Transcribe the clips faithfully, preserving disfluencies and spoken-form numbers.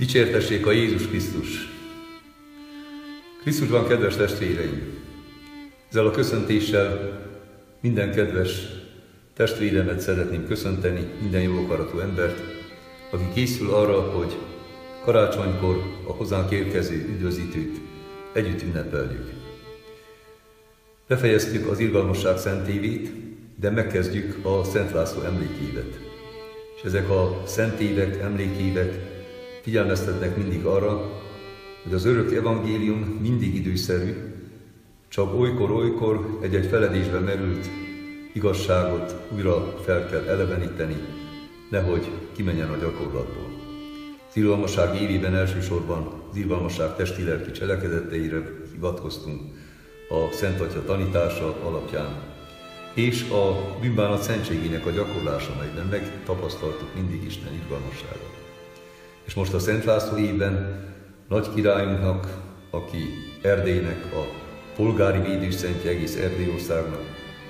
Dicsértessék a Jézus Krisztus! Krisztusban, kedves testvéreim! Ezzel a köszöntéssel minden kedves testvéremet szeretném köszönteni, minden jó akaratú embert, aki készül arra, hogy karácsonykor a hozzánk érkező üdvözítőt együtt ünnepeljük. Befejeztük az Irgalmasság szentévét, de megkezdjük a Szent László emlékévet. És ezek a szentévek, emlékévek figyelmeztetnek mindig arra, hogy az örök evangélium mindig időszerű, csak olykor-olykor egy-egy feledésbe merült igazságot újra fel kell eleveníteni, nehogy kimenjen a gyakorlatból. Az irgalmasság évében elsősorban az irgalmasság testi-lelki cselekedeteire hivatkoztunk a Szent Atya tanítása alapján, és a bűnbánat szentségének a gyakorlása, amelyben megtapasztaltuk mindig Isten irgalmasságot. És most a Szent László évben nagy királyunknak, aki Erdélynek a polgári védőszentje egész Erdélyországnak,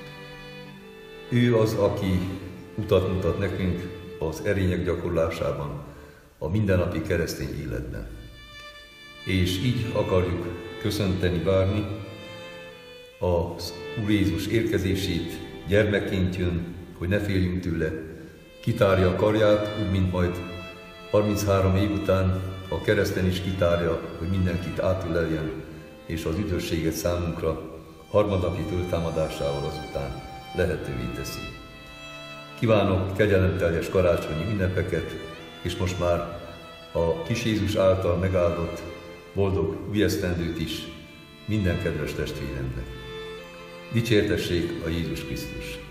ő az, aki utat mutat nekünk az erények gyakorlásában, a mindennapi keresztény életben. És így akarjuk köszönteni, várni az Úr Jézus érkezését, gyermekként jön, hogy ne féljünk tőle, kitárja a karját, úgy, mint majd harminchárom év után a kereszten is kitárja, hogy mindenkit átöleljen, és az üdvösséget számunkra harmadnapi föltámadásával azután lehetővé teszi. Kívánok kegyelemteljes karácsonyi ünnepeket, és most már a kis Jézus által megáldott boldog új esztendőt is minden kedves testvéremnek. Dicsértessék a Jézus Krisztus!